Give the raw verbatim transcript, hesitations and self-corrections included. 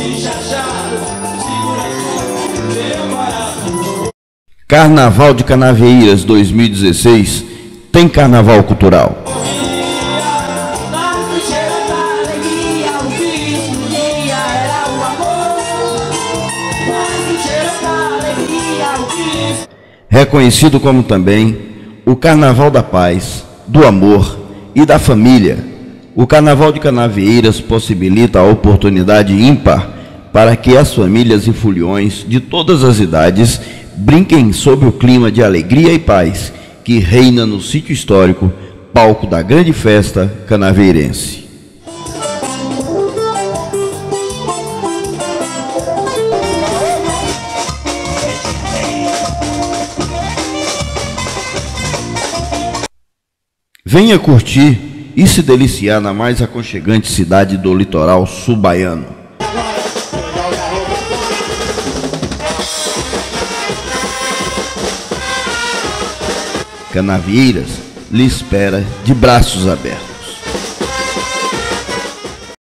Carnaval de Canavieiras dois mil e dezesseis tem carnaval cultural. Reconhecido como também o Carnaval da Paz, do Amor e da Família, o Carnaval de Canavieiras possibilita a oportunidade ímpar para que as famílias e foliões de todas as idades brinquem sob o clima de alegria e paz que reina no sítio histórico, palco da grande festa canaveirense. Venha curtir e se deliciar na mais aconchegante cidade do litoral sul-baiano. Canavieiras lhe espera de braços abertos.